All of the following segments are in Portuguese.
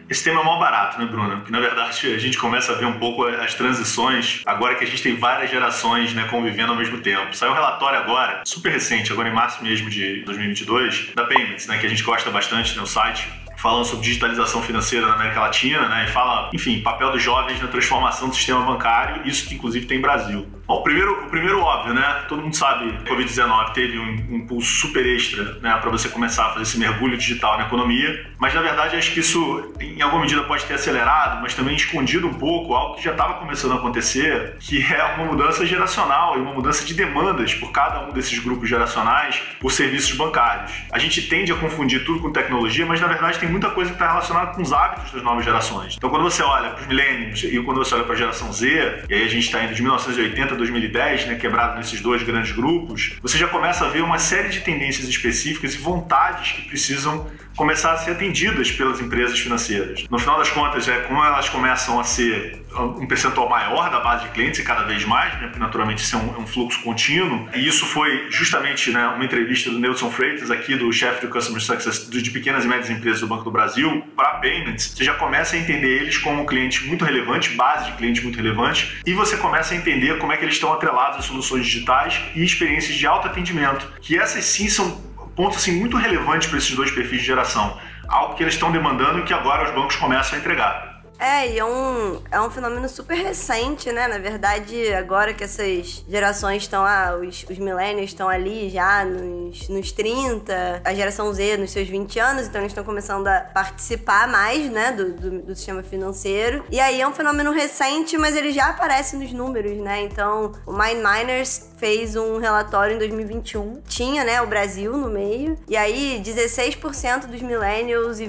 Esse tema é mó barato, né, Bruno? Porque, na verdade, a gente começa a ver um pouco as transições, agora que a gente tem várias gerações, né, convivendo ao mesmo tempo. Saiu um relatório agora, super recente, agora em março mesmo de 2022, da Payments, né, que a gente gosta bastante no site, falando sobre digitalização financeira na América Latina, né, e fala, enfim, papel dos jovens na transformação do sistema bancário, isso que inclusive tem Brasil. Bom, o primeiro óbvio, né, todo mundo sabe que a Covid-19 teve um impulso super extra, né, para você começar a fazer esse mergulho digital na economia, mas na verdade acho que isso em alguma medida pode ter acelerado, mas também escondido um pouco algo que já estava começando a acontecer, que é uma mudança geracional e uma mudança de demandas por cada um desses grupos geracionais por serviços bancários. A gente tende a confundir tudo com tecnologia, mas na verdade tem muita coisa que está relacionada com os hábitos das novas gerações. Então quando você olha para os millennials e quando você olha para a geração Z, e aí a gente está indo de 1980 a 2010, né, quebrado nesses dois grandes grupos, você já começa a ver uma série de tendências específicas e vontades que precisam começar a ser atendidas pelas empresas financeiras. No final das contas, como elas começam a ser um percentual maior da base de clientes e cada vez mais, né, porque naturalmente isso é um fluxo contínuo, e isso foi justamente, né, uma entrevista do Nelson Freitas, aqui do chefe do Customer Success de pequenas e médias empresas do Banco do Brasil, para Payments, você já começa a entender eles como um cliente muito relevante, base de cliente muito relevante, e você começa a entender como é que eles estão atrelados a soluções digitais e experiências de alto atendimento, que essas sim são pontos assim, muito relevantes para esses dois perfis de geração, algo que eles estão demandando e que agora os bancos começam a entregar. E é um fenômeno super recente, né? Na verdade, agora que essas gerações estão os millennials estão ali já nos 30, a geração Z nos seus 20 anos, então eles estão começando a participar mais, né, do sistema financeiro. E aí é um fenômeno recente, mas ele já aparece nos números, né? Então, o MindMiners fez um relatório em 2021, tinha, né, o Brasil no meio, e aí 16% dos millennials e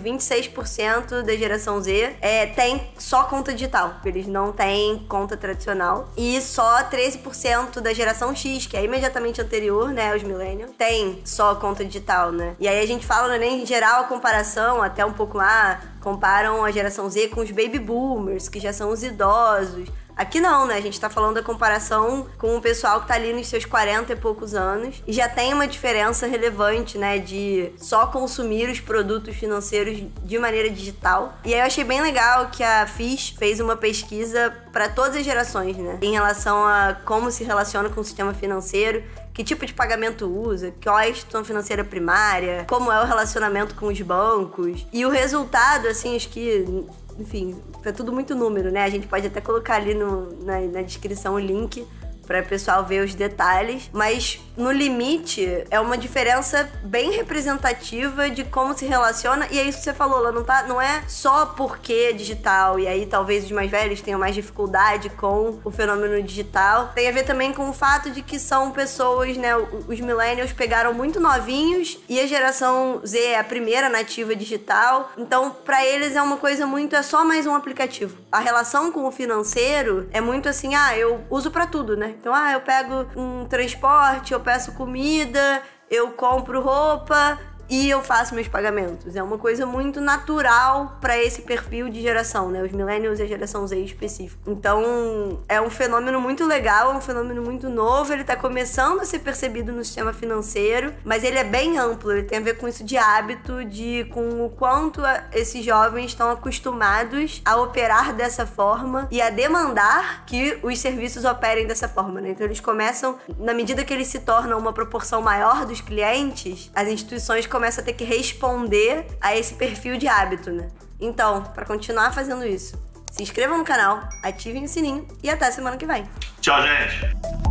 26% da geração Z tem só conta digital, eles não têm conta tradicional, e só 13% da geração X, que é imediatamente anterior, né, aos millennials, tem só conta digital, né? E aí a gente fala, né, em geral, a comparação, até um pouco lá, comparam a geração Z com os baby boomers, que já são os idosos. Aqui não, né? A gente tá falando da comparação com o pessoal que tá ali nos seus 40 e poucos anos e já tem uma diferença relevante, né? De só consumir os produtos financeiros de maneira digital. E aí eu achei bem legal que a Fish fez uma pesquisa para todas as gerações, né? Em relação a como se relaciona com o sistema financeiro, que tipo de pagamento usa, qual é a instituição financeira primária, como é o relacionamento com os bancos. E o resultado, assim, acho que... Enfim, é tudo muito número, né? A gente pode até colocar ali na descrição o link para o pessoal ver os detalhes, mas no limite é uma diferença bem representativa de como se relaciona, e é isso que você falou, ela não é só porque é digital, e aí talvez os mais velhos tenham mais dificuldade com o fenômeno digital, tem a ver também com o fato de que são pessoas, né, os millennials pegaram muito novinhos, e a geração Z é a primeira nativa digital, então para eles é uma coisa muito, é só mais um aplicativo. A relação com o financeiro é muito assim, eu uso para tudo, né? Então, eu pego um transporte, eu peço comida, eu compro roupa e eu faço meus pagamentos. É uma coisa muito natural para esse perfil de geração, né? Os millennials e a geração Z em específico. Então, é um fenômeno muito legal, é um fenômeno muito novo, ele tá começando a ser percebido no sistema financeiro, mas ele é bem amplo, ele tem a ver com isso de hábito, com o quanto esses jovens estão acostumados a operar dessa forma e a demandar que os serviços operem dessa forma, né? Então, eles começam, na medida que eles se tornam uma proporção maior dos clientes, as instituições começa a ter que responder a esse perfil de hábito, né? Então, para continuar fazendo isso, se inscrevam no canal, ativem o sininho e até semana que vem. Tchau, gente!